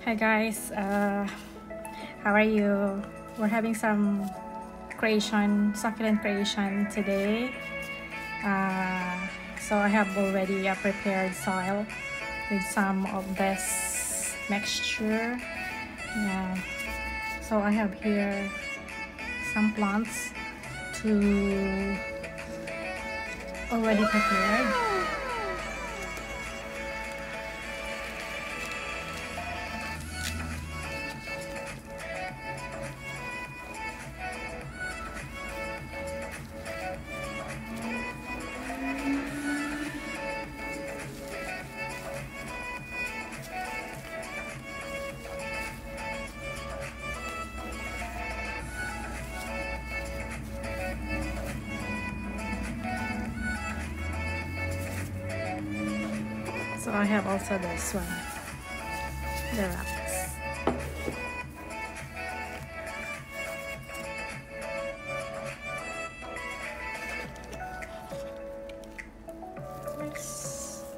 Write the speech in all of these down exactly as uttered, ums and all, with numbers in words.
Hi guys, uh, how are you? We're having some creation, succulent creation today. Uh, so I have already uh, prepared soil with some of this mixture. Yeah. So I have here some plants to already prepared. So I have also this one, the rocks.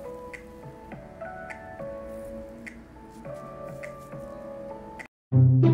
Nice.